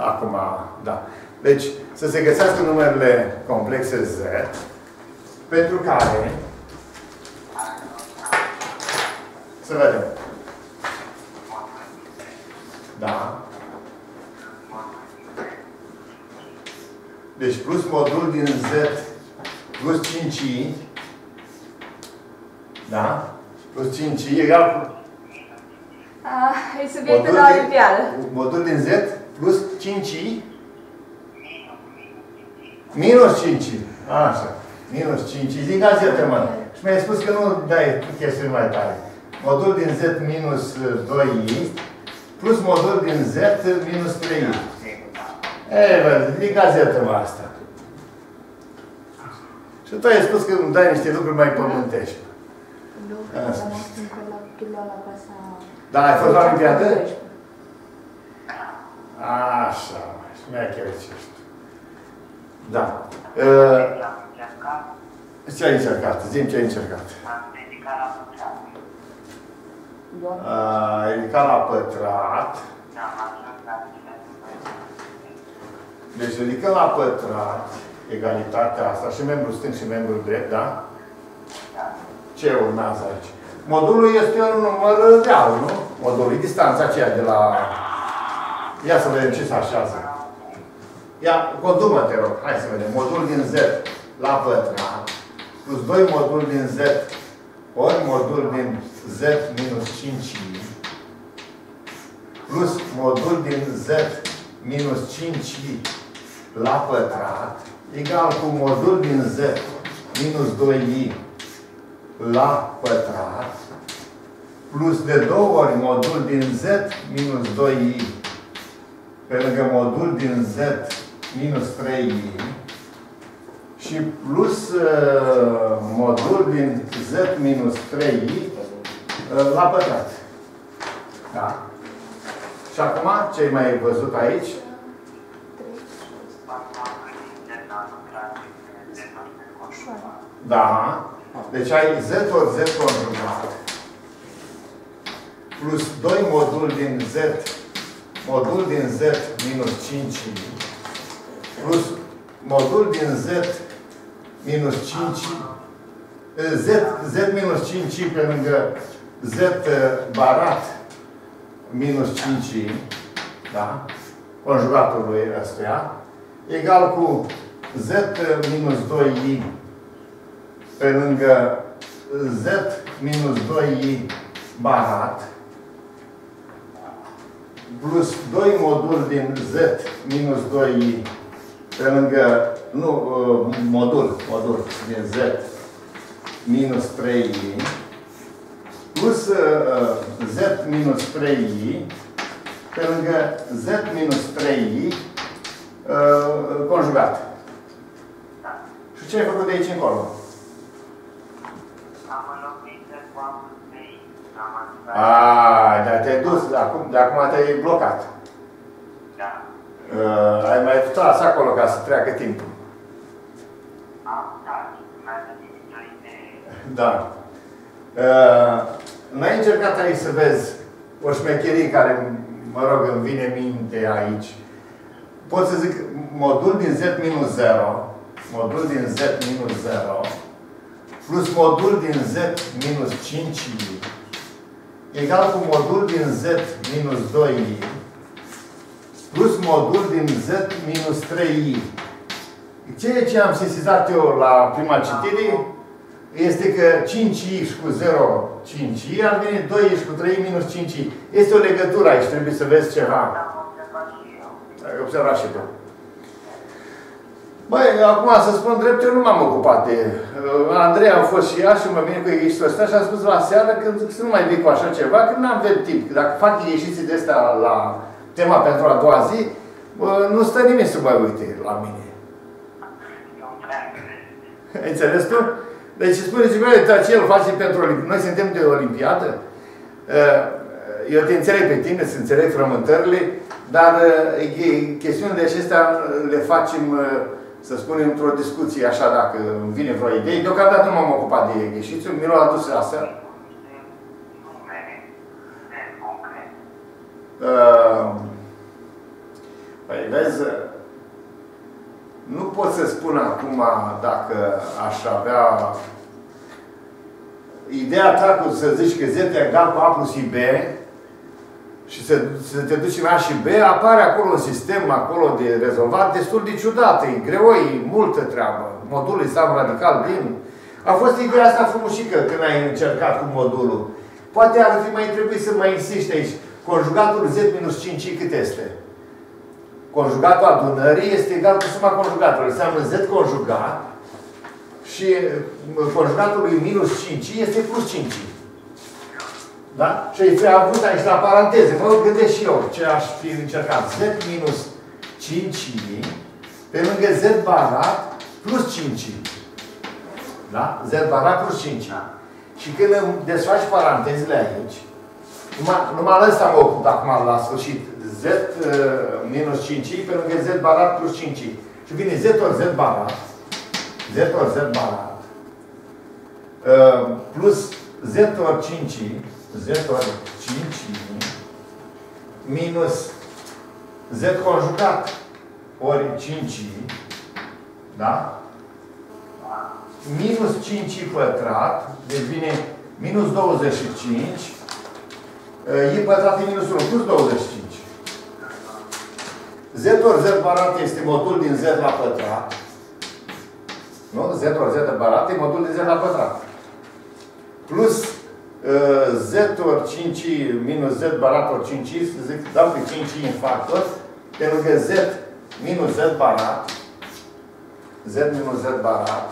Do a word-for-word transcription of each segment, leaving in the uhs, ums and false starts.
acum, da. Deci, să se găsească numerele complexe Z, pentru care, să vedem. Da. Deci, plus modul din Z plus cinci i, da? Plus cinci i egal cu... Ah, e subiectul la olimpiadă. Modul din Z plus cinci i minus cinci i. Așa. Minus cinci i. Zic azi, mă. Și mi-ai spus că nu dai chestiuni mai tare. Modul din Z minus doi i plus modul din Z minus trei i. E, bă, zic azi, mă, asta. Și tu ai spus că îmi dai niște lucruri mai pământești. Da, ai fost la olimpiadă? Așa, și mi-ai chiar. Da. Ce ai încercat? Zi-mi ce ai încercat. Ai ridicat la pătrat. Deci ridicăm la pătrat egalitatea asta și membru stâng și membru drept, da? Ce urmează aici? Modulul este un număr real, nu? Modulul e distanța aceea de la... Ia să vedem ce se așează. Ia, condumă, te rog. Hai să vedem. Modul din Z la pătrat plus doi modul din Z ori modul din Z minus cinci i plus modul din Z minus cinci i la pătrat egal cu modul din Z minus doi i la pătrat plus de două ori modul din Z minus doi i pe lângă modul din Z minus trei i și plus uh, modul din Z minus trei i uh, la pătrat. Da? Și acum, ce ai mai văzut aici? Da. Deci ai Z ori Z conjugat plus doi modul din Z, modul din Z minus cinci i plus modul din Z minus cinci i, Z, Z minus cinci i pe lângă Z barat minus cinci i, da? Conjugatul lui ăstuia, egal cu Z minus doi i pe lângă Z minus doi i barat plus doi modul din Z minus doi i pe lângă, nu, modul, modul din Z minus trei i plus uh, Z minus trei i pe lângă Z minus trei i uh, conjugat. Și ce ai făcut de aici încolo? Aaa, dar te-ai dus, de acum, de acum te-ai blocat. Da. Uh, ai mai tras acolo ca să treacă timpul. Am, da, mi-a venit o idee. Da. Uh, N-ai încercat aici să vezi o șmecherie care, mă rog, îmi vine minte aici. Pot să zic modul din Z minus zero, modul din Z minus zero, plus modul din Z minus cinci i, egal cu modul din Z minus doi i, plus modul din Z minus trei i. Ceea ce am sesizat eu la prima citire este că cinci i și cu zero, cinci i, ar veni doi i și cu trei i minus cinci i. Este o legătură aici, trebuie să vezi ceva. Ai observat și tu. Băi, acum să spun drept, eu nu m-am ocupat de... Uh, Andrei a fost și ea și mă vine cu ieșitul ăsta și a spus la seară că să nu mai vii cu așa ceva, că n-am avut timp. Dacă fac ieșiții de astea la tema pentru a doua zi, bă, nu stă nimeni să mai uite la mine. Ai înțeles tu? Deci spuneți, băi, ce el face pentru Olimpiadă? Noi suntem de Olimpiadă. Uh, eu te înțeleg pe tine, să înțeleg frământările, dar uh, chestiunile acestea le facem... Uh, să spunem, într-o discuție, așa, dacă îmi vine vreo idee. Deocamdată nu m-am ocupat de ieșițul, mi l-a adus aseară. Uh, Păi vezi, nu pot să spun acum dacă aș avea ideea ta cu să zici că Z e egal cu A plus I B și să, să te duci în A și B, apare acolo un sistem acolo de rezolvat destul de ciudat. E greu, e multă treabă. Modulul este radical din. A fost ideea asta frumușică când ai încercat cu modulul. Poate ar fi mai trebuit să mai insiști aici. Conjugatul Z minus cinci I cât este? Conjugatul adunării este egal cu suma conjugatelor. Înseamnă Z conjugat și conjugatul lui minus cinci este plus cinci. Da? Și ai avut aici la paranteze. Mă gândesc și eu ce aș fi încercat. Z minus cinci pe lângă Z barat plus cinci. Da? Z barat plus cinci. Și când îmi desfaci parantezele aici, numai, numai ăsta mă ocup acum la sfârșit. Z uh, minus cinci pe lângă Z barat plus cinci. Și vine Z ori Z barat. Z ori Z barat. Uh, plus Z ori cinci. Z ori cinci. Minus Z conjugat ori cinci. Da? Minus cinci pătrat. Deci vine minus douăzeci și cinci. I pătrat e minus unu, plus douăzeci și cinci. Z ori Z barat este modul din Z la pătrat. Nu? Z ori Z barat e modul din Z la pătrat. Plus uh, Z ori cinci minus Z barat ori cinci, să zic, dau pe cinci în factor, pe lângă Z minus Z barat. Z minus Z barat.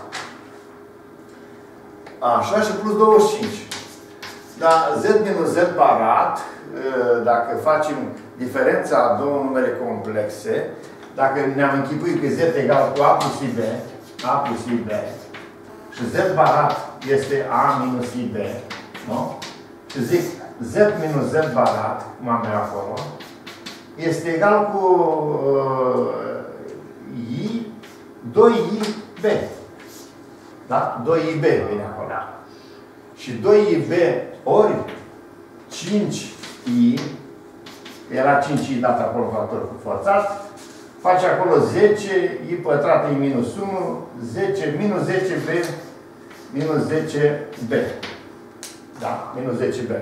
Așa, și plus douăzeci și cinci. Dar Z minus Z barat, dacă facem diferența a două numere complexe, dacă ne-am închipuit că Z egal cu A plus I B, A plus I B, și Z barat este A minus I B, nu? Și zic Z minus Z barat, cum am eu acolo, este egal cu uh, I, doi I B. Da? doi I B vine acolo. Și doi I B ori cinci I, era cinci I dat acolo factor cu forțat, face acolo zece I pătrat I minus unu, zece, minus zece B, minus zece B. Da? Minus zece B.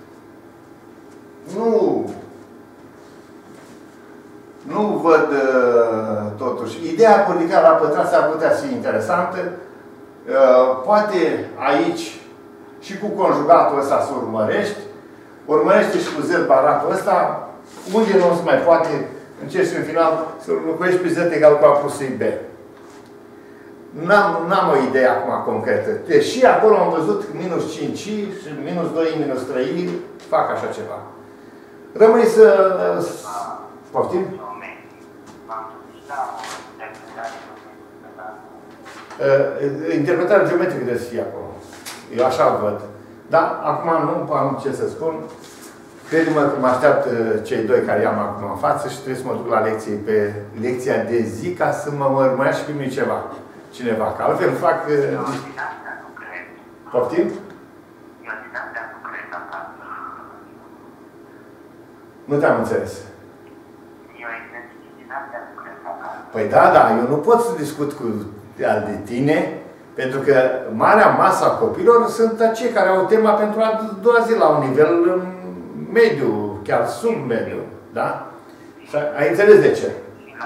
Nu, nu văd uh, totuși. Ideea cu ridicarea la pătrat s-ar putea fi interesantă. Uh, poate aici și cu conjugatul ăsta să urmărești. Urmărește și cu Z baratul ăsta. Unde nu se mai poate, încerci în final să locuiești pe Z egal cu A plus I B. N-am o idee acum concretă. Deși acolo am văzut minus cinci și minus doi, minus trei fac așa ceva. Rămâi să... Poftim? Interpretarea geometrică trebuie să fie acolo. Eu așa văd. Da? Acum nu am ce să spun. Crede-mă că mă așteaptă cei doi care i-am acum în față și trebuie să mă duc la lecție pe lecția de zi ca să mă urmărească și pe mine ceva. Cineva. Că altfel fac... Poftim? Nu te-am înțeles. Păi da, da, eu nu pot să discut cu al de tine, pentru că marea masă a copilor sunt acei care au tema pentru a doua zi la un nivel mediu, chiar sub mediu. Da? Ai înțeles de ce?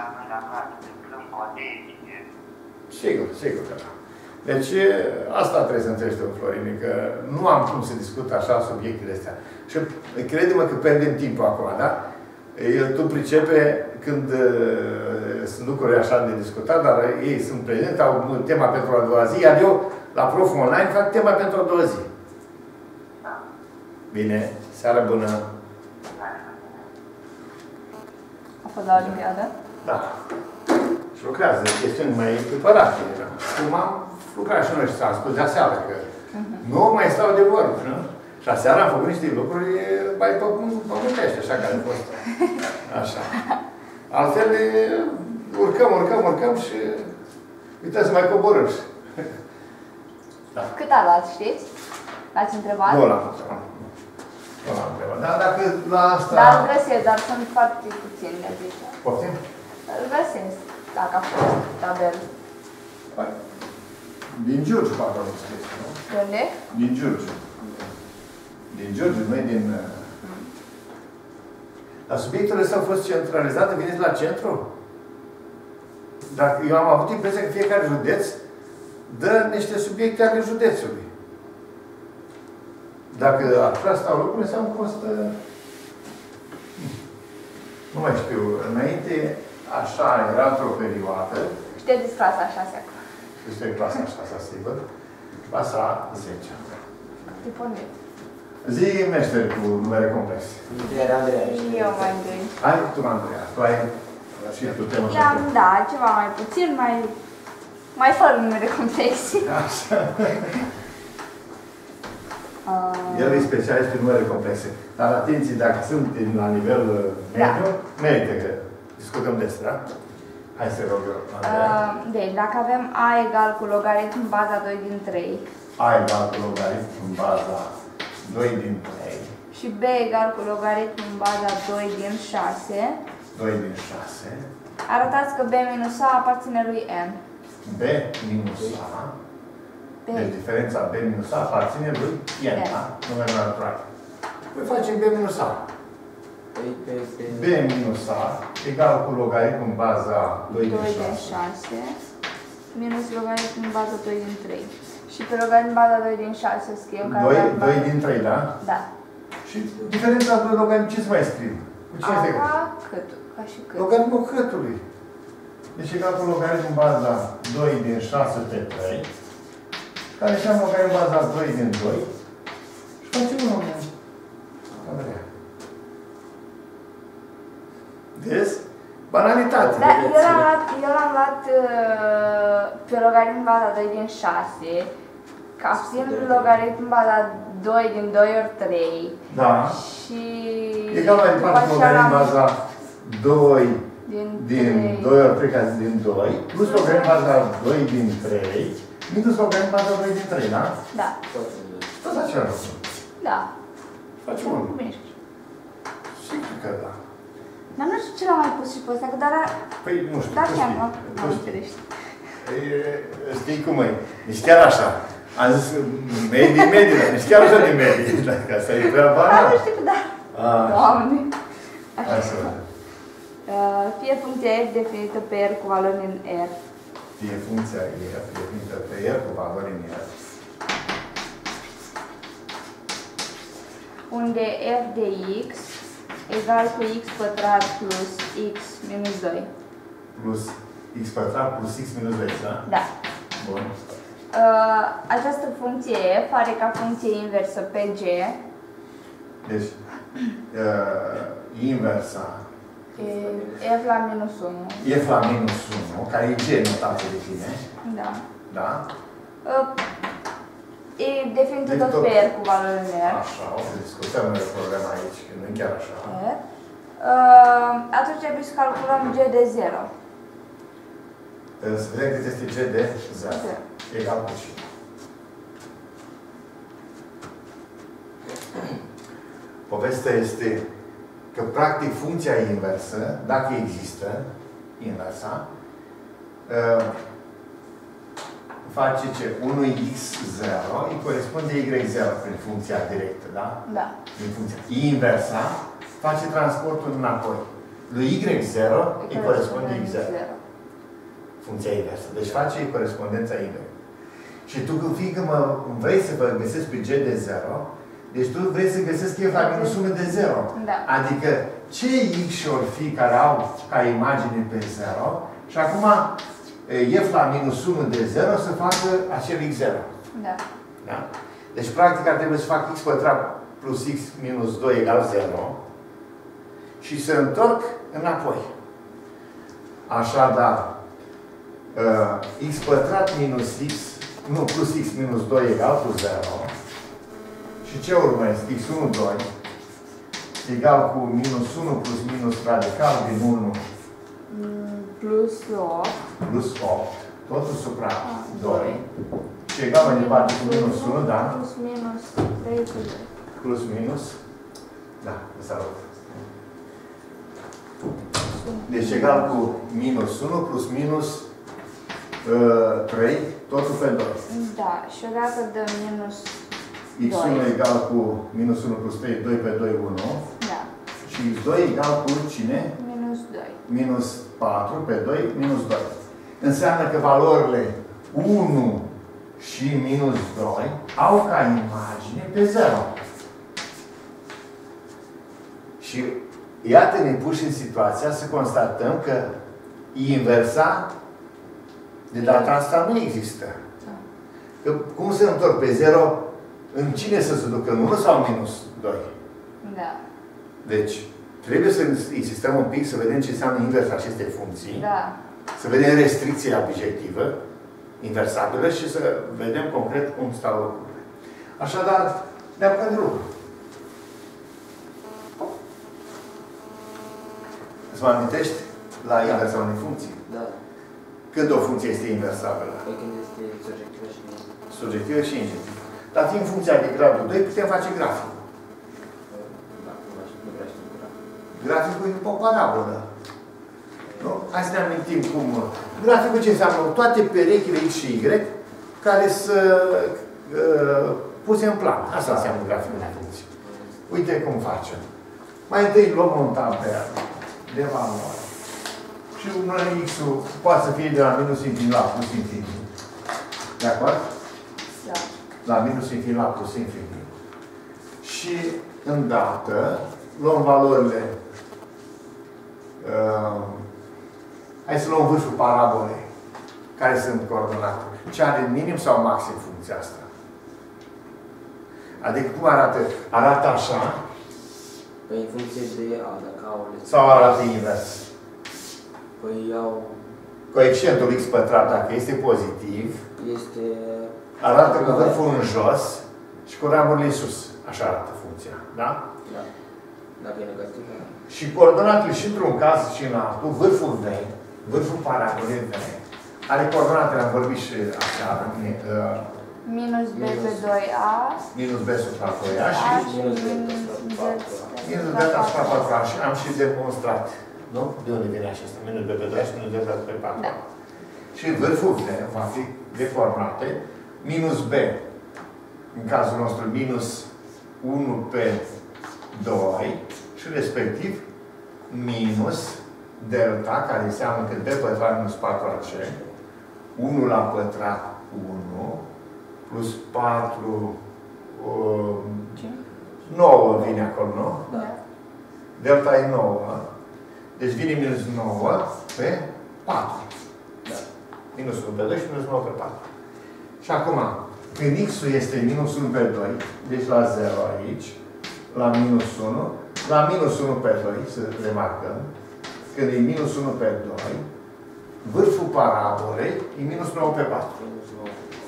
Sigur, sigur că da. Deci, asta trebuie să înțelegi tu, Florin, că nu am cum să discut așa subiectele astea. Și crede-mă că pierdem timpul acum, da? Tu pricepe când uh, sunt lucruri așa de discutat, dar ei sunt prezenți, au tema pentru a doua zi, iar eu, la Prof Online, fac tema pentru a doua zi. Bine, seară bună! A fost la Olimpiadă? Da. Și lucrează chestiuni mai preparate. Cum am lucrat și noi și s-am spus de aseară, că uh-huh. nu mai stau de vorbă, nu? Și aseară am făcut niște lucruri mai pământești, așa care au fost. Așa. Altfel, urcăm, urcăm, urcăm și uitați să mai coborâm. Da. Cât a luat, știți? L-ați întrebat? Nu l-am întrebat. Nu l-am întrebat. Dar dacă la asta... Dar îl găsesc, dar sunt foarte puțini de zice. Poftim? sens, dacă a fost tabel. Din Giurgiu, parcă am scris, nu? De unde? Din Giurgiu. Din Giurgiu, nu din... Mm. Dar subiectul ăsta a fost centralizat, veniți la centru? Dacă eu am avut impresia că fiecare județ dă niște subiecte ale județului. Dacă așa stau lucrurile, înseamnă că costă... Nu mai știu. Înainte, așa era într-o perioadă. Știți clasa a șasea. Este clasa a șasea, sigur. Clasa a zecea. Tipul Zi meștere cu numere complexe. Eu mai întâi. Hai tu, Andreea. Tu ai și tu temă. I-am, da, ceva mai puțin, mai... Mai fără numere complexe. Așa. Uh... El e specialist pe numere complexe. Dar atenție, dacă sunt la nivel mediu, da. Merită că discutăm despre, da? Hai să rog eu, Andreea. Uh, deci, dacă avem A egal cu logaritm în baza doi din trei. A egal cu logaritm în baza doi din trei. Și B egal cu logaritm în baza doi din șase. doi din șase. Arătați că B minus A aparține lui N. B minus A. B. Deci diferența B minus A aparține lui N, N. Da? Numerul natural. Păi facem B minus A. B minus A egal cu logaritm în baza doi din șase. Minus logaritm în baza doi din trei. Și pe logaritm în baza doi din șase scriem ca doi din trei, da? Da. Și diferența de logaritm ce se mai scriu? Cu ce se Ca câtul, ca și cât. Logaritmul câtului. Deci egal cu logaritm în baza doi din șase pe trei. Care înseamnă logaritm în baza doi din doi. Și facem unul. Andreea. Vezi? Banalitate. Da, eu l-am luat, eu l-am luat uh, pe logaritm în baza doi din șase, ca fiind logaritm în baza doi din doi ori trei. Da. Și... Egal mai departe logaritm în baza doi din, din doi ori trei, ca din doi, plus logaritm în baza doi din trei, minus logaritm în baza doi din trei, da? Da. Tot același lucru. Da. Facem unul. Bine. Sigur că da. Dar nu știu ce l-am mai pus și pe ăsta, că dar... Păi nu știu, da, tu chiar știi. nu, Tu nu știi. știi. Știi cum e? Deci chiar așa. Am zis medii, medii, dar deci chiar așa de medii. Dacă asta e prea banal. Da, nu știu, da. Doamne. Așa. Hai să vedem. Fie funcția f definită pe R cu valori în R. Fie funcția f definită pe R cu valori în R. Unde f de x egal cu x pătrat plus x minus doi. Plus x pătrat plus x minus doi, da? Da. Bun. Uh, această funcție f are ca funcție inversă pe g. Deci, uh, inversa. E f la minus unu. F la minus unu, care e g notație de tine. Da. Da? Uh, e definită tot pe R cu valori în R. Așa, o să discutăm noi problema aici, că nu e chiar așa. R. Uh, atunci trebuie să calculăm g de zero. Să vedem cât este g de zero. Egal cu ce? Povestea este că, practic, funcția inversă, dacă există, inversa, face ce? unu x zero îi corespunde y zero prin funcția directă, da? Da. Prin funcția. Inversa face transportul înapoi. Lui y zero îi corespunde y zero. Funcția inversă. Deci face corespondența y. Și tu, fiindcă mă vrei să vă găsesc pe g de zero, deci tu vrei să găsesc f la minus unu de zero. Da. Adică ce x ori fi care au ca imagine pe zero și acum f la minus unu de zero să facă acel x zero. Da. Da? Deci practic ar trebui să fac x pătrat plus x minus doi egal zero și să întorc înapoi. Așadar, uh, x pătrat minus x, nu, plus x minus doi egal cu zero. Și ce urmezi? x unu, doi egal cu minus unu plus minus radical din unu plus opt plus opt, totul supra doi. Și egal mai departe cu minus unu, da? Plus minus trei cu doi. Plus minus, da, vă salut. Plus Deci egal cu minus unu plus minus uh, trei, totul pe doi. Da, și odată de minus x unu doi. egal cu minus unu plus trei, doi pe doi, unu. Da. Și x doi egal cu cine? Minus doi. Minus patru pe doi, minus doi. Înseamnă că valorile unu și minus doi au ca imagine pe zero. Și iată-ne puși în situația să constatăm că inversa de data asta nu există. Da. Că cum se întorc pe zero, în cine să se ducă? În unu sau minus doi? Da. Deci, trebuie să insistăm un pic să vedem ce înseamnă inversa acestei funcții. Da. Să vedem restricția obiectivă, inversabilă și să vedem concret cum stau lucrurile. Așadar, ne apucăm de lucru. Îți mă amintești la inversa unei funcții? Da. Când o funcție este inversabilă? Păi când este surjectivă și Surjectivă și injectivă. Dar fiind funcția de gradul doi, putem face graficul. da, nu mai știu, nu prea știu graficul. Graficul e o parabolă. Nu? Hai să ne amintim cum... Graficul ce înseamnă? Toate perechile X și Y care să uh, puse în plan. Asta înseamnă graficul de funcție. Uite cum facem. Mai întâi luăm un tabel de valoare. Și X-ul poate să fie de la minus infinit la plus infinit. De acord? Da. La minus infinit la plus infinit. Și îndată luăm valorile. Uh, hai să luăm vârful parabolei. Care sunt coordonate. Ce are minim sau maxim funcția asta? Adică cum arată? Arată așa. Păi în funcție de A, dacă au... Sau arată invers? Păi au... Coeficientul x pătrat, dacă este pozitiv, Este... arată cu vârful în jos și cu ramurile în sus. Așa arată funcția. Da? Da. Dacă e negativ, da. Și coordonatele și într-un caz și în altul, vârful V, vârful parabolei V, are coordonatele, am vorbit și aseară, uh, Minus b pe doi a. minus b supra doi a și A și minus z minus delta supra patru a și am și demonstrat. Nu? De unde vine acesta? Minus b pe doi a și minus delta pe patru a. Da. Și vârful V va fi de coordonate minus b, în cazul nostru minus unu pe doi și respectiv minus delta, care înseamnă că b pătrat minus patru a c, unu la pătrat unu, plus patru, uh, nouă vine acolo, nu? Da. Delta e nouă. Deci vine minus nouă pe patru. Da. Minus unu pe doi și minus nouă pe patru. Și acum, când x-ul este minus unu pe doi, deci la zero aici, la minus unu, la minus unu pe doi, să remarcăm, când e minus unu pe doi, vârful parabolei e minus nouă pe patru. Minus nouă.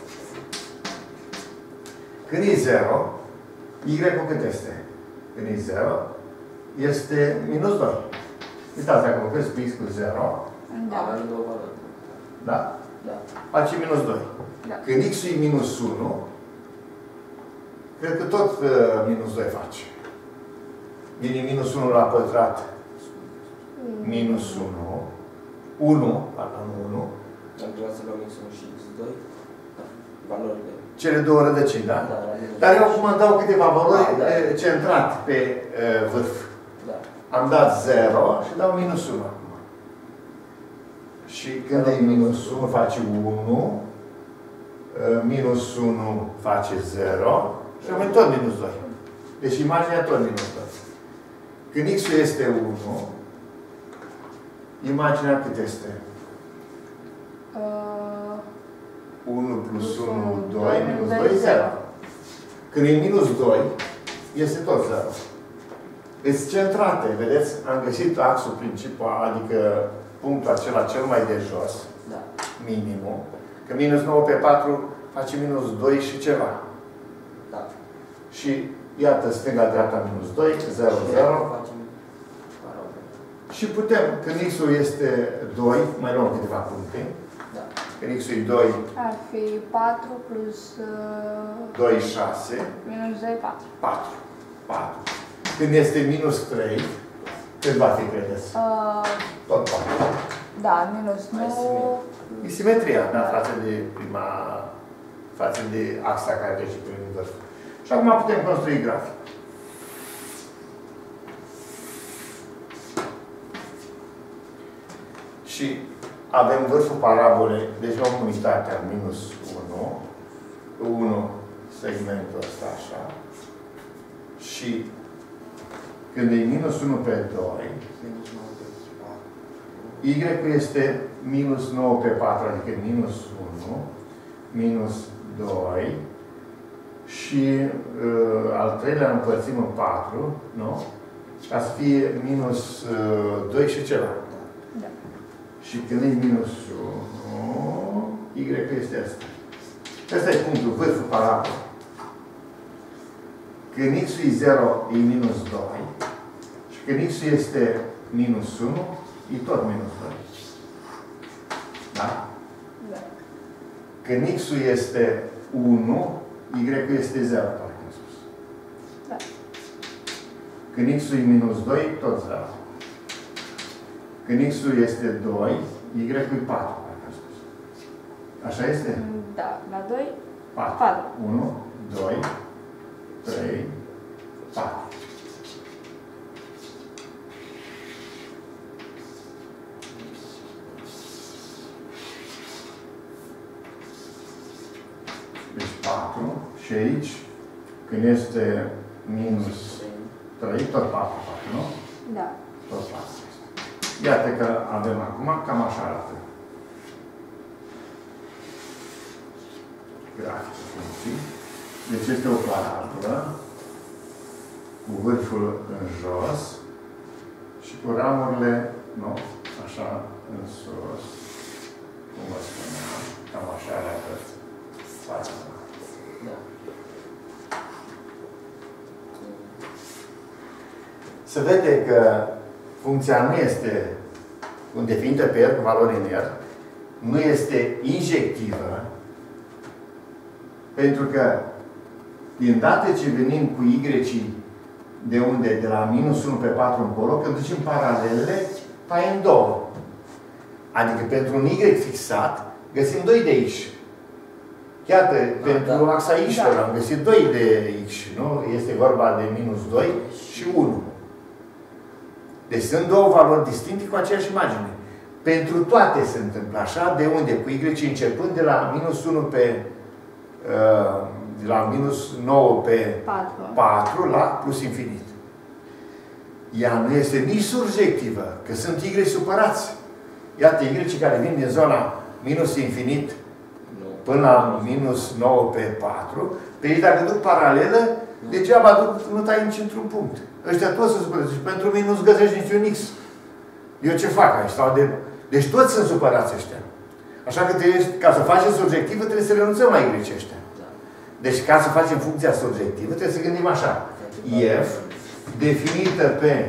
Când e zero, y-ul cât este? Când e zero, este minus doi. Uitați acum, că x cu zero, Da. Avem două valori. da? Da. Face minus doi. Da. Când x-ul e minus unu, cred că tot uh, minus doi face. Vine minus unu la pătrat, minus unu, unu, pardon, unu, Am trebuit să luăm x unu și x doi. Da. Valorile. cele două rădăcini, da? Da, la minus Dar eu doi. acum îmi dau câteva valori Da, da. eh, centrat pe uh, vârf. Da. Am dat zero și dau minus unu acum. Și când e minus unu face unu, uh, minus unu face zero și rămâne tot minus doi. Deci imaginea tot minus doi. Când x-ul este unu, imaginea cât este? Uh, unu plus Plus unu, unu, doi, doi, minus doi, doi, zero. zero. Când e minus doi, este tot zero. Deci centrate, vedeți? Am găsit axul principal, adică punctul acela cel mai de jos, Da. minimul. Că minus nouă pe patru face minus doi și ceva. Da. Și iată, stânga-dreapta minus doi, zero, zero. Facem parabole. Și putem, când x-ul este doi, mai luăm câteva puncte. Da. Când x-ul e doi, ar fi patru plus uh, doi, șase, minus doi, patru. patru. patru. Când este minus trei, Cât va fi, credeți? Uh, Tot patru. da, minus nouă. E simetria, da, față de prima, față de axa care trece prin vârf. Și acum putem construi grafic. Și avem vârful parabolei, deci luăm unitatea minus unu, unu segmentul ăsta așa, și când e minus unu pe doi, Y este minus nouă pe patru, adică minus unu, minus doi, și uh, al treilea împărțim în patru, nu? Ca să fie minus uh, doi și ceva. Da. Și când e minus unu, Y este asta. Asta e punctul, vârful parabolei. Când X-ul e zero, e minus doi. Și când X-ul este minus unu, e tot minus doi. Da? Da. Când X-ul este unu, Y-ul este zero, parcă am spus. Da. Când X-ul e minus doi, tot zero. Când X-ul este doi, Y-ul e patru, parcă am spus. Așa este? Da, la doi, patru. patru. unu, doi, trei, patru. Deci patru. Și aici, când este minus trei, tot patru, patru, nu? Da. Tot patru. Iată că avem acum, cam așa arată. Graficul funcții. Deci este o parabolă cu vârful în jos și cu ramurile, nu, așa, în sus. Cum vă spuneam, cam așa arată fața. Da. Se vede că funcția nu este definită pe R cu valori în R, nu este injectivă, pentru că din dată ce venim cu Y de unde? De la minus unu pe patru încolo, când ducem paralelele, taiem două. Adică pentru un Y fixat, găsim doi de aici. Iată, da, pentru da. axa X, da. Am găsit doi de X, nu? Este vorba de minus doi și unu. Deci sunt două valori distincte cu aceeași imagine. Pentru toate se întâmplă așa, de unde? Cu Y începând de la minus unu pe uh, de la minus nouă pe patru la plus infinit. Ea nu este nici surjectivă, că sunt Y supărați. Iată Y care vin din zona minus infinit până la minus nouă pe patru, pe ei dacă duc paralelă, degeaba duc, nu tai nici într-un punct. Ăștia toți sunt supărați. Și pentru mine nu-ți găsești niciun X. Eu ce fac aici? Stau de... Deci toți sunt supărați ăștia. Așa că trebuie, ca să facem surjectivă, trebuie să renunțăm la Y ăștia. Deci ca să facem funcția surjectivă, trebuie să gândim așa. F definită pe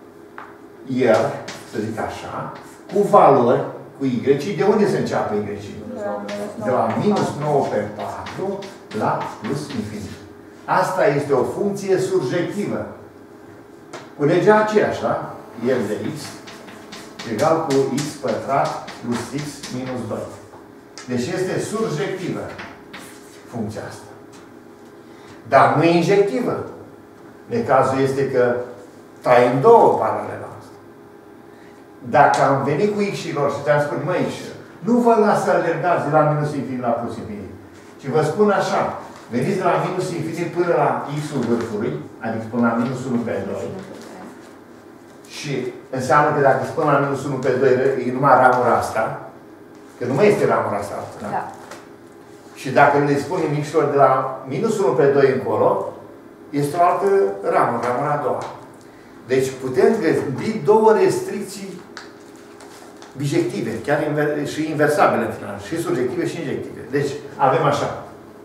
R, să zic așa, cu valori, cu Y. De unde se înceapă Y? De la minus nouă pe patru la plus infinit. Asta este o funcție surjectivă. Cu legea aceeași, da? F de X egal cu X pătrat plus X minus doi. Deci este surjectivă funcția asta. Dar nu e injectivă. Necazul este că taiem două paralela asta. Dacă am venit cu X și lor și ți-am spus, măi, nu vă las să alergați de la minus infinit la plus infinit. Și vă spun așa, veniți de la minus infinit până la X-ul vârfului, adică până la minus unu pe doi. Și înseamnă că dacă spun la minus unu pe doi, e numai ramura asta, că nu mai este ramura asta. Da? Da. Și dacă le spunem X-lor de la minus unu pe doi încolo, este o altă ramură, ramura a doua. Deci putem gândi două restricții bijective, chiar inver și inversabile în final, și surjective și injective. Deci avem așa.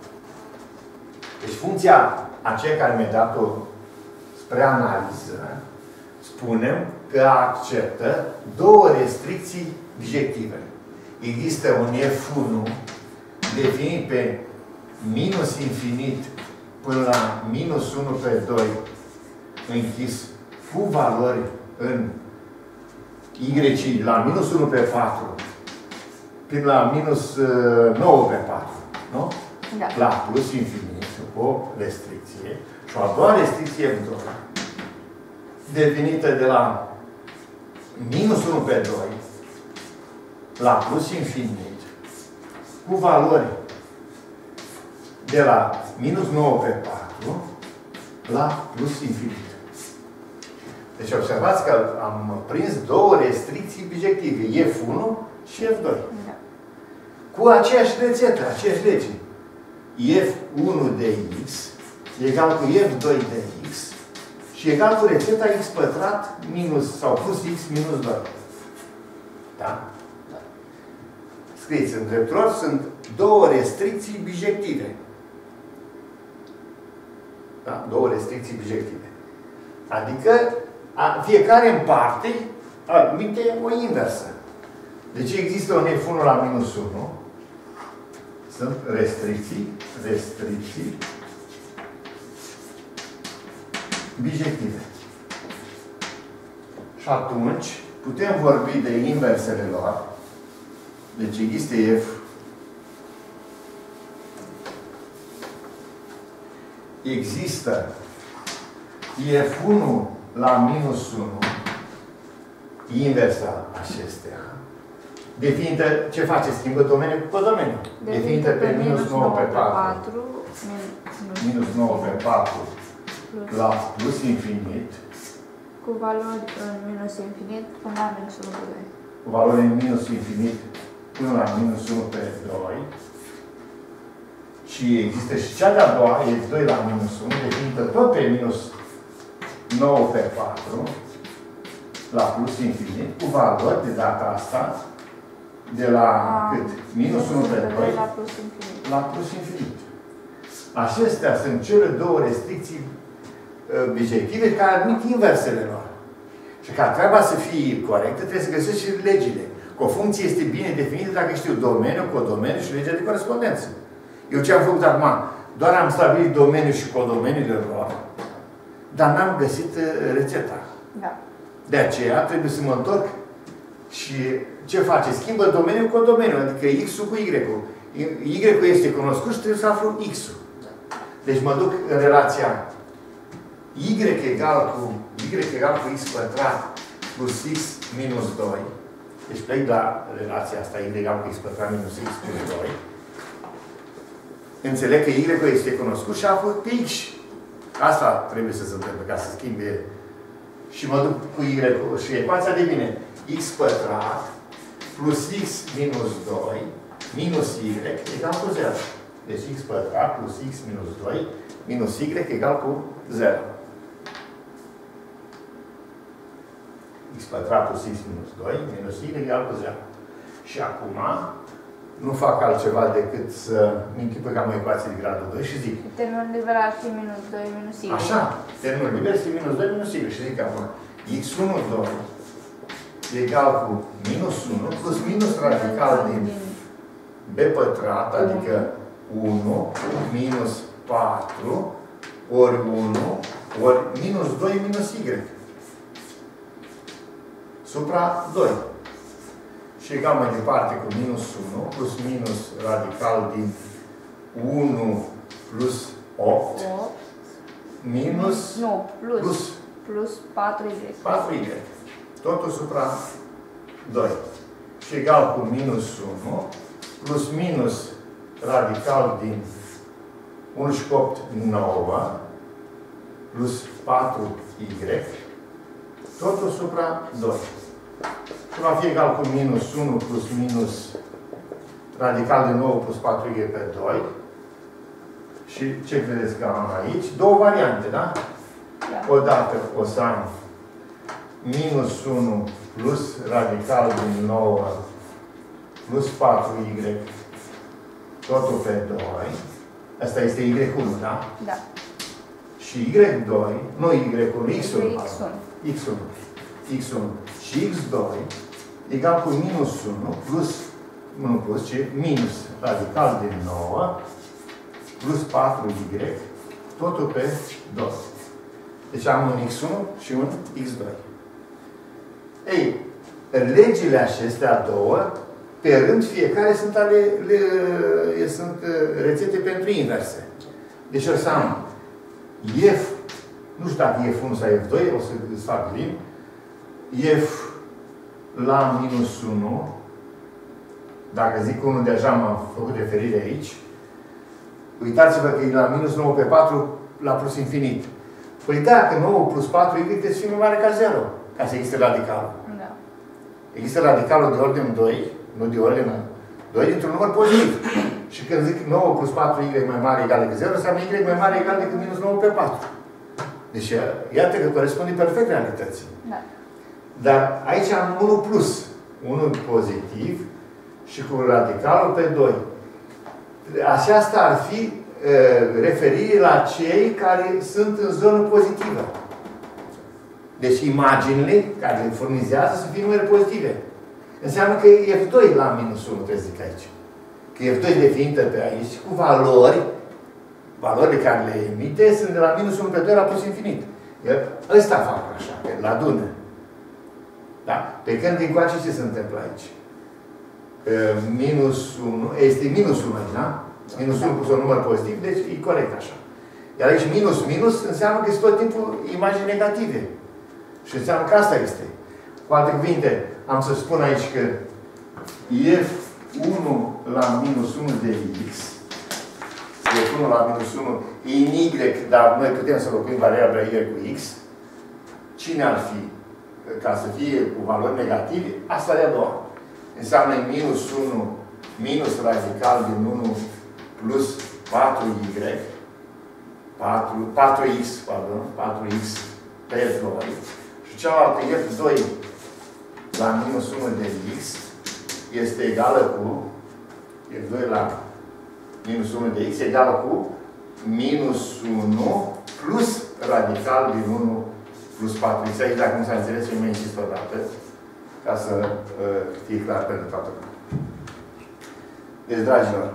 Deci funcția aceea care mi-a dat-o spre analiză, spunem că acceptă două restricții bijective. Există un F unu definit pe minus infinit până la minus unu pe doi închis cu valori în Y la minus unu pe patru prin la minus nouă pe patru, nu? Da. La plus infinit, o restricție. Și o a doua restricție F doi, devenită de la minus unu pe doi la plus infinit, cu valori de la minus nouă pe patru la plus infinit. Deci observați că am prins două restricții bijective, F unu și F doi. Da. Cu aceeași rețetă, aceeași lege. F unu de x egal cu F doi de x și egal cu rețeta x pătrat minus sau plus x minus doi. Da? Da. Scrieți în dreptul sunt două restricții bijective. Da? Două restricții bijective. Adică a, fiecare în parte admite o inversă. Deci există un F unu la minus unu. Sunt restricții, restricții bijective. Și atunci putem vorbi de inversele lor. Deci există F există F unu la minus unu, inversa acestea, definită, ce face? Schimbă domeniul cu domeniul. Definită pe minus nouă pe patru, minus nouă pe patru, la plus infinit, cu valori în minus infinit până la minus unu pe doi. cu valori în minus infinit până la minus unu pe doi. Și există și cea de-a doua, F doi la minus unu, definită tot pe minus nouă pe patru, la plus infinit, cu valori de data asta, de la A, cât? Minus unu pe doi la plus infinit. La plus infinit. Acestea sunt cele două restricții uh, bijective care admit inversele lor. Și ca treaba să fie corectă, trebuie să găsești și legile. Că o funcție este bine definită dacă știu domeniul, codomeniul și legea de corespondență. Eu ce am făcut acum? Doar am stabilit domeniul și codomeniile lor, dar n-am găsit uh, rețeta. Da. De aceea trebuie să mă întorc și ce face? Schimbă domeniul cu domeniul, adică X-ul cu Y-ul. Y-ul este cunoscut și trebuie să aflu X-ul. Deci mă duc în relația Y egal cu Y egal cu X pătrat plus X minus doi. Deci plec la relația asta, Y egal cu X pătrat minus X plus doi. Înțeleg că Y-ul este cunoscut și aflu pe X. Asta trebuie să se întâmple ca să schimbe. Și mă duc cu Y și ecuația devine X pătrat plus X minus doi minus Y egal cu zero. Deci X pătrat plus X minus doi minus Y egal cu zero. X pătrat plus X minus doi minus Y egal cu zero. Și acum nu fac altceva decât să închipă cam o ecuație de gradul doi și zic. Termenul liber ar fi minus doi minus Y. Așa. Termenul liber este minus doi minus Y. Și zic acum X unu, doi egal cu minus unu plus minus radical din B pătrat, adică unu minus patru ori unu ori minus doi minus Y. Supra doi. Și egal mai departe cu minus unu plus minus radical din unu plus opt minus nu, plus, plus, plus patru Y. patru Y. Totul supra doi. Și egal cu minus unu plus minus radical din unu și opt, nouă plus patru Y. Totul supra doi. Și va fi egal cu minus unu plus minus radical de nouă plus patru Y pe doi. Și ce credeți că am aici? Două variante, da? Da. Odată o să am minus unu plus radical din nouă plus patru Y totul pe doi. Asta este Y unu, da? Da. Și Y doi, nu Y unu, X unu. X unu. X unu. X unu și X doi egal cu minus unu plus, nu plus, ci minus radical din nouă plus patru Y totul pe doi. Deci am un X unu și un X doi. Ei, legile acestea două, pe rând, fiecare sunt, ale, le, le, sunt rețete pentru inverse. Deci o să am F, nu știu dacă F unu sau F doi, o să îți fac green, F la minus unu, dacă zic unu, deja m-am făcut referire aici. Uitați-vă că e la minus nouă pe patru, la plus infinit. Păi dacă nouă plus patru, y trebuie să fie mai mare ca zero, ca să existe radicalul. Da. Există radicalul de ordine doi, nu de ordine doi, dintr-un număr pozitiv. Și când zic nouă plus patru y mai mare egal decât zero, înseamnă y mai mare egal decât minus nouă pe patru. Deci, iată că corespunde perfect realității. Da. Dar aici am unu plus, unu pozitiv și cu radicalul pe doi. Aceasta ar fi e, referire la cei care sunt în zonă pozitivă. Deci imaginile care le furnizează să fie numere pozitive. Înseamnă că e F doi la minus unu, trebuie să zic aici. Că F doi definită pe aici cu valori, valorile care le emite sunt de la minus unu pe doi la plus infinit. Iar ăsta fac așa, la adună. Da? Pe când din coace ce se întâmplă aici? Minus unu, este minus unu aici, da? Minus unu pus un număr pozitiv, deci e corect așa. Iar aici minus minus înseamnă că sunt tot timpul imagini negative. Și înseamnă că asta este. Cu alte cuvinte, am să spun aici că F unu la minus unu de X, F unu la minus unu e în Y, dar noi putem să locuim variabla Y cu X. Cine ar fi? Ca să fie cu valori negative, asta e a doua. Înseamnă minus unu minus radical din unu plus patru Y, patru, patru X, pardon, patru X pe doi. Și cealaltă F doi la minus unu de X este egală cu F doi la minus unu de X egală cu minus unu plus radical din unu plus patru X. Aici, dacă nu s-a înțeles, eu mai insist o dată, ca să uh, fie clar pentru toată lumea. Deci, dragilor,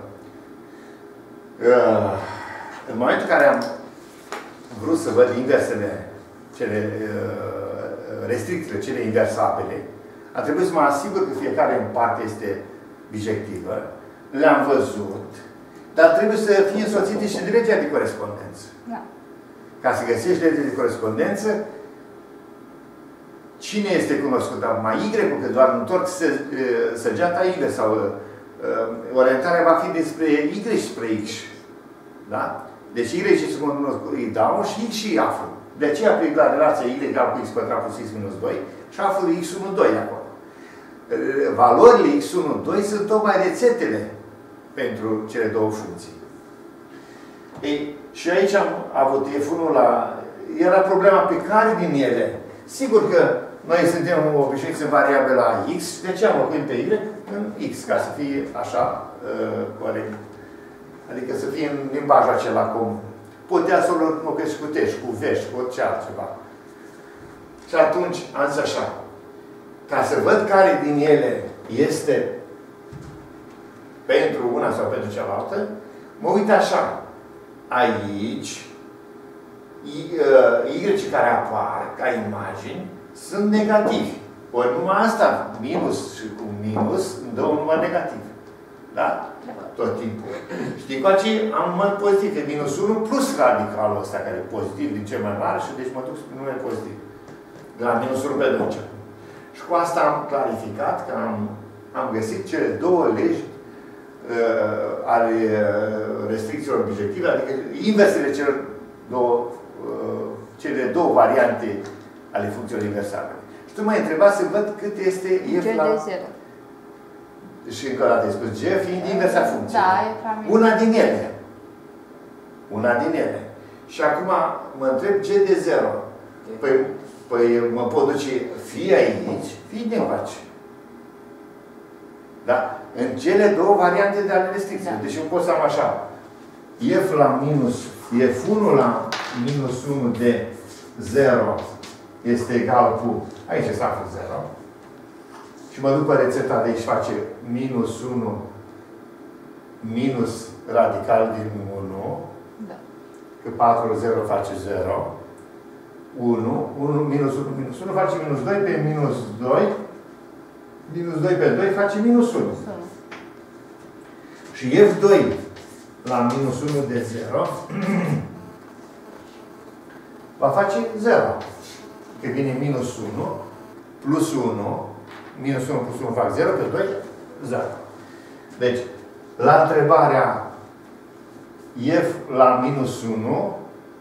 uh, în momentul în care am vrut să văd inversele, cele uh, restricțiile, cele inversabile, a trebuit să mă asigur că fiecare în parte este bijectivă. Le-am văzut, dar trebuie să fie însoțite și de legea de corespondență. Da. Ca să găsești legea de corespondență, cine este cunoscut? Mai Y, că doar întorc săgeata invers sau uh, orientarea va fi despre Y spre X. Da? Deci Y și îi dau și X și aflu. De aceea aplic la relația Y egal cu X pătrat plus X minus doi și aflu X unu doi acolo. Valorile X unu doi sunt tocmai rețetele pentru cele două funcții. Ei, și aici am avut F unu la... Era problema pe care din ele. Sigur că noi suntem obișnuiți în variabila X, de ce am locuit pe Y în X, ca să fie așa uh, corect. Adică să fie în limbajul acela comun. Putea să o locuiesc cu T și cu V și cu orice altceva. Și atunci am zis așa. Ca să văd care din ele este pentru una sau pentru cealaltă, mă uit așa. Aici, Y care apar ca imagini sunt negativi. Ori numai asta, minus și cu minus, îmi dă un număr negativ. Da? Tot timpul. Știi, cu aceea am un număr pozitiv, e minus unu plus radicalul ăsta, care e pozitiv din cel mai mare și deci mă duc spre număr pozitiv. De la minus unu pe doi. Și cu asta am clarificat că am, am găsit cele două legi uh, ale restricțiilor obiective, adică inversele celor două, uh, cele două variante ale funcțiilor inversabile. Și tu m-ai întrebat să văd cât este F la... G de zero. Și încă o dată ai spus G fiind inversa funcției. Da, e cam Una din ele. Una din ele. Și acum mă întreb G de zero. Păi, păi mă pot duce fie aici, fie de încoace. Da? În cele două variante de ale restricției. Da. Deci eu pot să am așa. F la minus, F unu la minus unu de zero este egal cu, aici se află zero. Și mă duc pe rețeta de aici face minus unu minus radical din unu. Da. Că patru zero face zero. unu, unu, minus unu, minus unu face minus doi, pe minus doi, minus doi pe doi face minus unu. Și F doi la minus unu de zero va face zero. Că vine minus unu, plus unu, minus unu plus unu fac zero, pe doi, zero. Deci, la întrebarea F la minus unu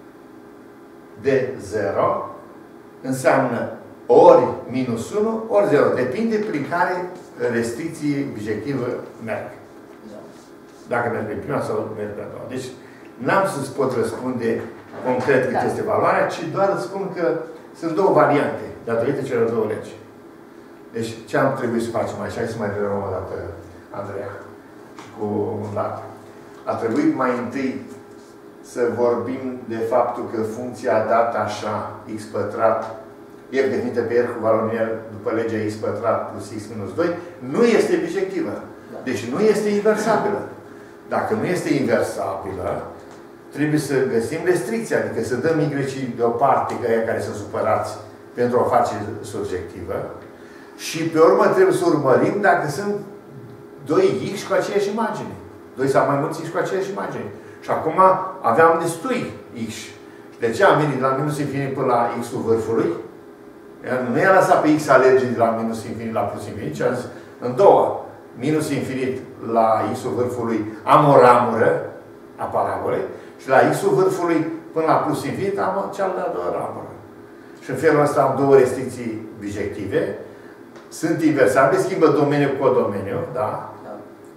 de zero înseamnă ori minus unu, ori zero. Depinde prin care restricție bijectivă merg. Dacă merg pe prima sau merg pe a doua. Deci, n-am să-ți pot răspunde concret cât este valoarea, ci doar îți spun că sunt două variante, datorită celor două legi. Deci, ce am trebuit să facem aici? Hai să mai vedem o dată, Andreea, cu un lat. A trebuit mai întâi să vorbim de faptul că funcția dată așa, x pătrat, e definită pe R cu valoare după legea x pătrat plus x minus doi, nu este bijectivă. Deci nu este inversabilă. Dacă nu este inversabilă, trebuie să găsim restricția, adică să dăm y deoparte, că aia care sunt supărați, pentru a face surjectivă. Și pe urmă trebuie să urmărim dacă sunt doi x cu aceeași imagine. doi sau mai mulți x cu aceeași imagine. Și acum aveam destui x. Și de ce am venit de la minus infinit până la x-ul vârfului? Nu i-a lăsat pe x alerge de la minus infinit la plus infinit, ci am zis, în două, minus infinit la x-ul vârfului am o ramură a parabolei și la x-ul vârfului până la plus infinit am cea de-a doua ramură. Și în felul ăsta am două restricții bijective. Sunt inversabile, schimbă domeniul cu domeniu, da? Da.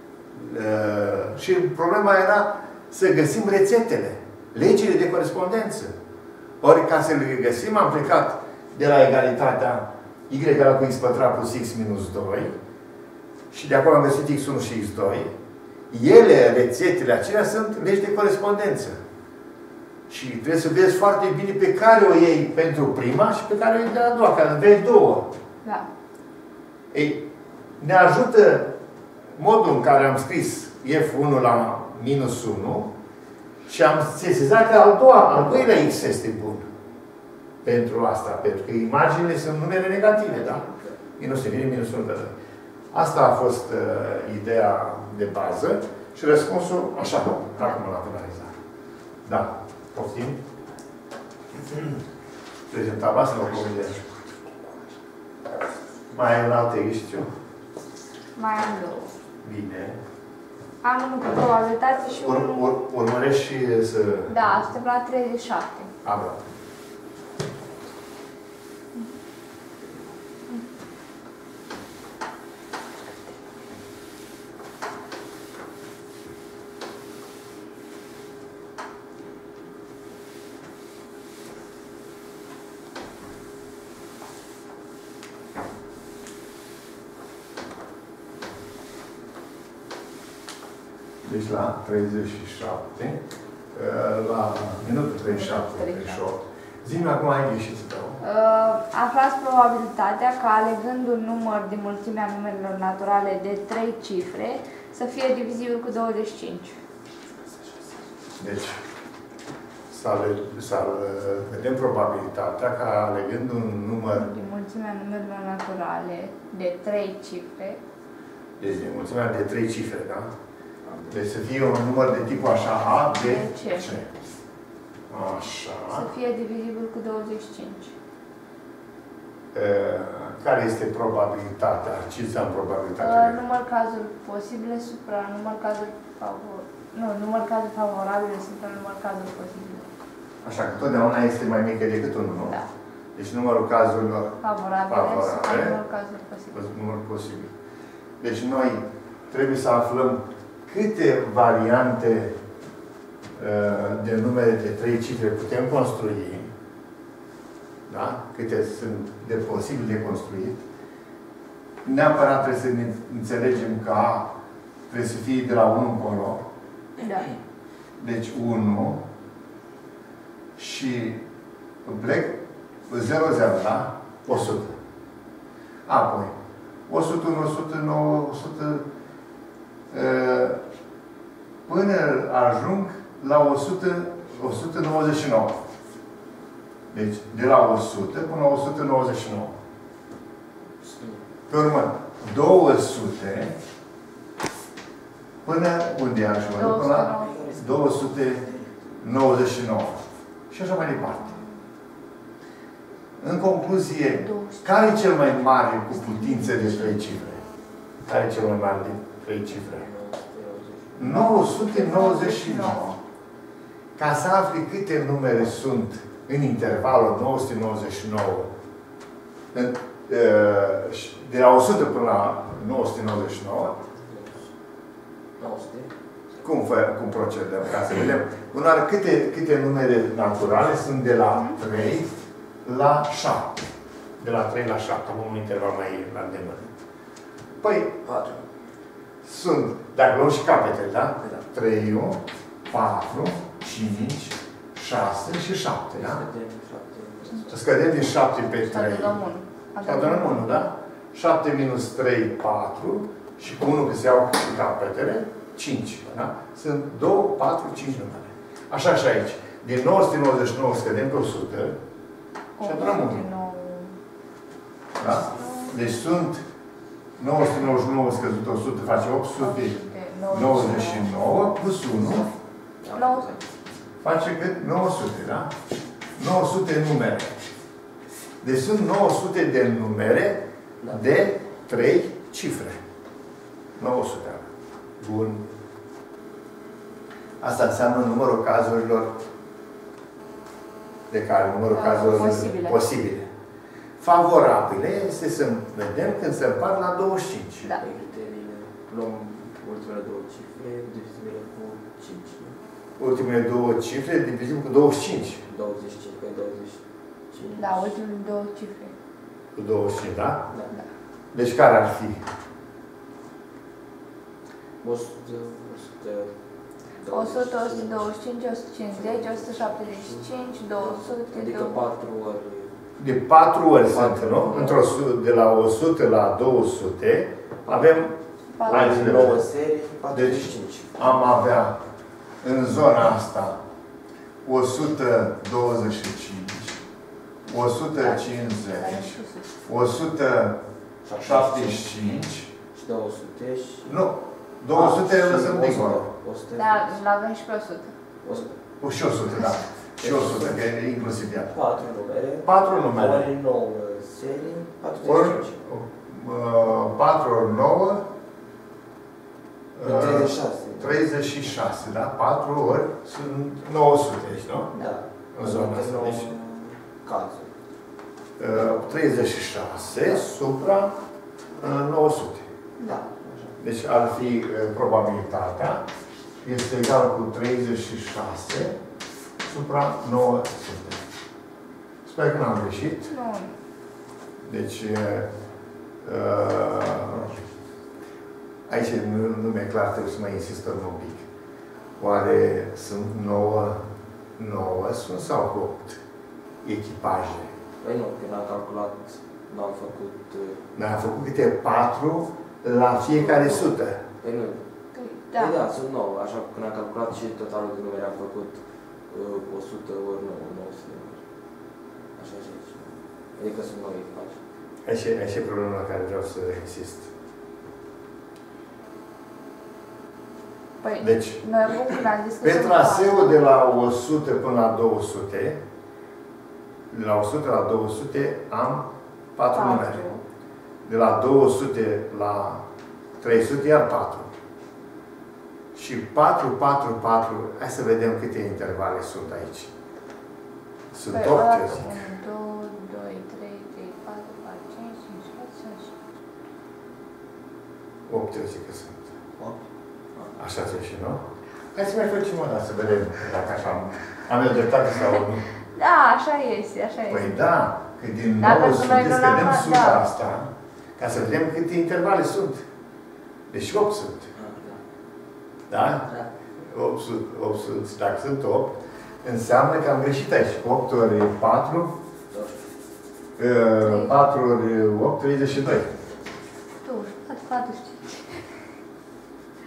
Uh, și problema era să găsim rețetele, legile de corespondență. Ori ca să le găsim, am plecat de la egalitatea y egal cu x pătrat plus x minus doi și de acolo am găsit x unu și x doi. Ele, rețetele acelea, sunt legi de corespondență. Și trebuie să vezi foarte bine pe care o iei pentru prima și pe care o iei de la a doua, că vezi două. Da. Ei, ne ajută modul în care am scris f unu la minus unu și am sesizat că al, doua, al doilea x este bun pentru asta, pentru că imaginile sunt numere negative, da? Minus infinit, minus unu, doi. Asta a fost uh, ideea de bază și răspunsul așa, acum l-am finalizat. Da. Poftim? Prezentaba să nu o mai ai un alt exercițiu? Mai am două. Bine. Am unul cu probabilitate și Ur, unul... ur, urmărești și să... Da, aștept la treizeci și șapte. Abra. Deci la treizeci și șapte, la minutul treizeci și șapte, treizeci și opt. Zi-mi acum ai greșitul tău. Aflați probabilitatea ca alegând un număr din mulțimea numerelor naturale de trei cifre să fie divizibil cu douăzeci și cinci. Deci, să vedem probabilitatea ca alegând un număr din mulțimea numerelor naturale de trei cifre. Deci din mulțimea de trei cifre, da? Deci să fie un număr de tipul așa, A, B, C. Așa. Să fie divizibil cu douăzeci și cinci. E, care este probabilitatea? Ce înseamnă probabilitatea? Uh, număr cazuri posibile supra număr cazuri favorabile. Nu, număr cazuri favorabile supra număr cazuri posibile. Așa, că totdeauna este mai mică decât unu, nu? Da. Deci numărul cazurilor favorabile, favorabile supra număr cazuri posibile. Număr posibil. Deci noi trebuie să aflăm câte variante de numere de trei cifre putem construi, da? Câte sunt de posibil de construit. Neapărat trebuie să ne înțelegem că A trebuie să fie de la unu încolo. Da. Deci unu și plec zero, zero, da? o sută. Apoi o sută unu, o sută nouă, o sută până ajung la o sută, o sută nouăzeci și nouă. Deci, de la o sută până la o sută nouăzeci și nouă. Pe urmă, două sute până unde ajunge? Până la două sute nouăzeci și nouă. Și așa mai departe. În concluzie, care e cel mai mare cu putință de trei cifre? Care e cel mai mare de trei cifre? nouă sute nouăzeci și nouă. Ca să afli câte numere sunt în intervalul nouă sute nouăzeci și nouă, în, de la o sută până la nouă sute nouăzeci și nouă, cum, fă, cum procedăm? Ca să vedem. Unar, câte, câte numere naturale sunt de la trei la șapte. De la trei la șapte. Am un interval mai la îndemână. Păi, patru. Sunt, dacă luăm și capetele, da? Da. trei, patru, cinci, șase și șapte, da? Scădem din șapte pe trei. Și adunăm unu, da? șapte minus trei, patru. Și cu unu, că se iau și capetele, cinci, da? Sunt doi, patru, cinci numere. Așa și aici. Din nouă sute nouăzeci și nouă scădem pe o sută și adunăm unu. Da? Deci sunt nouă sute nouăzeci și nouă scăzut o sută, face opt sute nouăzeci și nouă plus unu face cât? nouă sute, da? nouă sute numere. Deci sunt nouă sute de numere de trei cifre. nouă sute. Bun. Asta înseamnă numărul cazurilor de care numărul da, cazurilor posibile. posibile. Favorabile este să vedem când se împart la douăzeci și cinci. Da. Criteriile, luăm ultimele două cifre, divizibile cu cinci. Ultimele două cifre divizim cu douăzeci și cinci. douăzeci și cinci, pe douăzeci și cinci. Da, ultimele două cifre. Cu douăzeci și cinci, da? Da. Da. Deci care ar fi? o sută, o sută, o sută, o sută douăzeci și cinci, o sută cincizeci, o sută șaptezeci și cinci, două sute, adică patru ori. De patru ori sunt, nu? Într-o de la o sută la două sute avem nouă serii, patruzeci și cinci. deci am avea în zona asta o sută douăzeci și cinci, o sută cincizeci, o sută șaptezeci și cinci și două sute și... Nu, două sute îl lăsăm dincolo. Da, l-avem și pe o sută. o sută. Și o sută, da. Și o sută, că e inclusiv ea. patru numere. patru numere. Ori nouă serii, patruzeci și cinci. patru ori nouă, treizeci și șase. treizeci și șase, da? patru ori sunt nouă sute, nu? Da. În zona asta. Deci, cazuri. treizeci și șase supra nouă sute. Da. Așa. Deci ar fi probabilitatea este egal cu treizeci și șase supra nouă sute. Sper că n-am greșit. Nu. Deci, uh, aici nu, nu mi-e clar, trebuie să mai insistăm un pic. Oare sunt nouă, nouă sunt sau opt echipaje? Păi nu, când am calculat, n-am făcut... Ne-am făcut câte patru la fiecare sută. Păi nu. Da. Păi da, sunt nouă, așa că când am calculat și totalul de numere am făcut uh, o sută ori nouă, nouă sute ori. Așa și aici. Adică sunt nouă echipaje. Aici, aici e problema la care vreau să insist. Păi, Deci, noi acum când am zis că pe sunt traseul patru, de la o sută până la două sute, de la o sută la două sute am patru numere. De la două sute la trei sute iar patru. Și patru, patru, patru, hai să vedem câte intervale sunt aici. Sunt păi, opt, ăla, eu zic. unu, doi, doi, trei, trei, patru, patru, cinci, cinci, șase, șapte. opt, eu zic că sunt. Așa ți și nu? Hai să mai facem o dată, să vedem dacă așa am, am eu dreptate sau nu. Da, așa este, așa este. Păi da, că din Dacă nouă noi sute nu scădem l-am- suta da. asta, ca să vedem câte intervale sunt. Deci opt sunt. Da? Da. opt sunt, opt sunt, dacă sunt opt, înseamnă că am greșit aici. opt ori patru, patru ori opt, treizeci și doi. douăzeci și patru, patruzeci și cinci.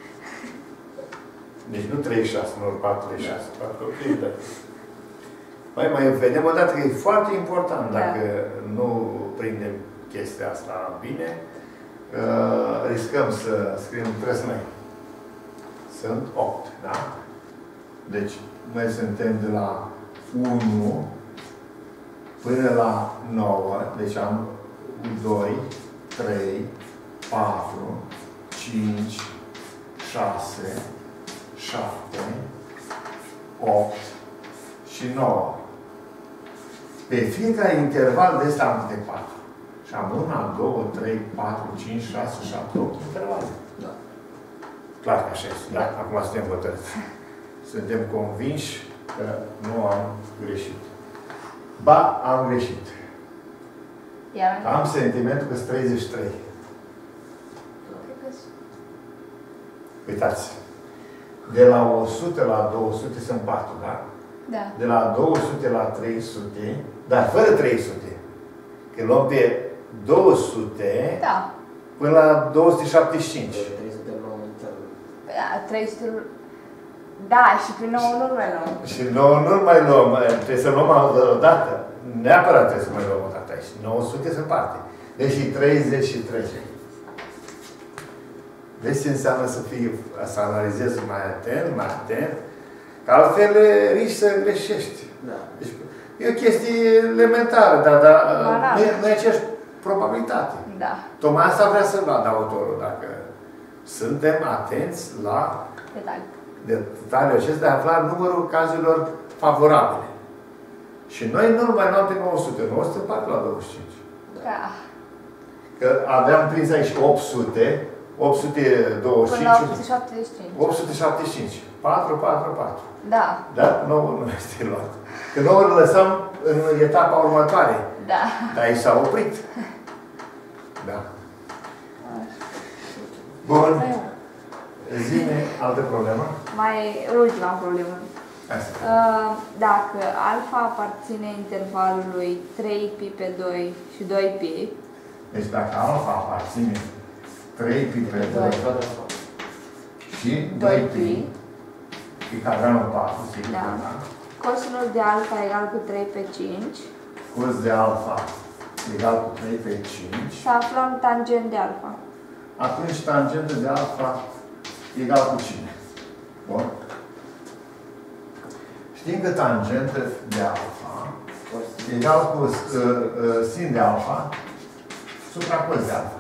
Deci nu treizeci și șase, nu ori patru, treizeci și șase, patru ori treizeci și doi. Mai, mai vedem o dată că e foarte important, Da. dacă nu prindem chestia asta bine, uh, riscăm să scriem, trebuie să mai. Sunt opt, da? Deci, noi suntem de la unu până la nouă, deci am doi, trei, patru, cinci, șase, șapte, opt și nouă. Pe fiecare interval de ăsta am câte patru. Și am una, două, trei, patru, cinci, șase, șapte, opt intervale. Da. Clar că așa este. Da? Acum suntem hotărâți. Suntem convinși că nu am greșit. Ba, am greșit. Iar Am sentimentul că sunt treizeci și trei. cred că sunt- Uitați. De la o sută la două sute sunt patru, da? Da. De la două sute la trei sute, dar fără trei sute. Că luăm de două sute Da. până la două sute șaptezeci și cinci. Trebuie să te luăm interval. Da, trei sute. Da, și pe nouă nu mai luăm. Și nouă nu mai luăm, trebuie să luăm o dată. Neapărat trebuie să mai luăm o dată aici. nouă sute se parte. Deci treizeci și trei. Vezi ce înseamnă să fii, să analizezi mai atent, mai atent, că altfel riști să greșești. Da. Deci, e o chestie elementară, dar, dar Banal. nu, e, nu e aceeași probabilitate. Da. Tocmai asta vrea să vadă autorul, dacă suntem atenți la Detalii. detaliul acesta de a afla numărul cazurilor favorabile. Și noi nu mai luăm pe nouă sute, nouă sute patru la douăzeci și cinci. Da. Că aveam prins aici opt sute, opt sute douăzeci și Până la cinci, opt sute șaptezeci și cinci. opt sute șaptezeci și cinci, patru, patru, patru. Da. Da? nouă nu este luat. Că nouă îl lăsăm în etapa următoare. Da. Dar aici s-a oprit. Da. Bun. Zine, altă problemă? Mai ultima problemă. Asta. Uh, Dacă alfa aparține intervalului trei pi pe doi și doi pi, Deci dacă alfa aparține trei pi pe doi și doi pi, e cadranul patru, sigur, Da. da. cosinul de alfa egal cu trei pe cinci, Cos de alfa egal cu trei pe cinci, să aflăm tangent de alfa. atunci tangentă de alfa egal cu cine? Bun? Știm că tangentă de alfa egal cu uh, uh, sin de alfa supra cos de alfa.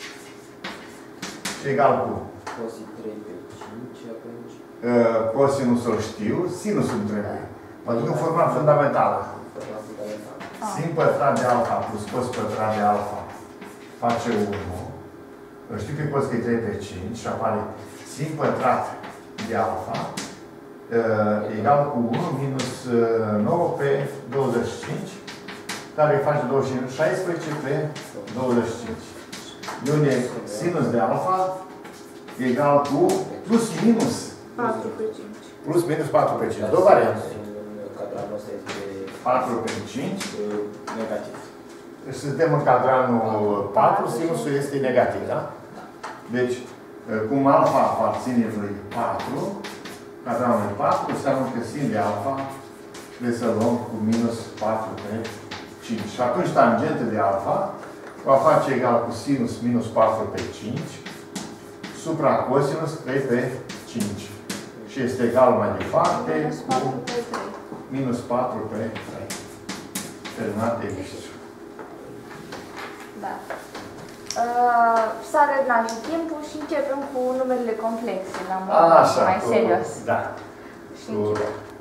Și egal cu Cosi trei pe cinci, atunci. uh, cosinusul știu, sinusul îmi trebuie. Mă duc în forma fundamentală. Forma fundamentală. Sin pătrat de alfa plus cos pătrat de alfa face unu. Știu pe cos că e trei pe cinci și apare sin pătrat de alfa uh, egal cu unu minus uh, nouă pe douăzeci și cinci, care face douăzeci și cinci, șaisprezece pe douăzeci și cinci. De unde sinus de alfa egal cu plus minus patru pe cinci. plus minus patru pe cinci. Două variante. Cadranul ăsta este patru pe cinci. uh, negativ. Deci suntem în cadranul patru, sinusul este negativ, da? Deci, cum alfa aparține lui patru, cadranul patru, înseamnă că sin de alfa trebuie să luăm cu minus patru pe cinci. Și atunci tangentă de alfa va face egal cu sinus minus patru pe cinci supra cosinus trei pe cinci. Și este egal mai departe Minus cu patru pe trei. minus patru pe trei. Terminat exercițiul. Da. Uh, S-a terminat și timpul și începem cu numerele complexe, la modul Așa, mai cu- serios. Da. Și Cu începem.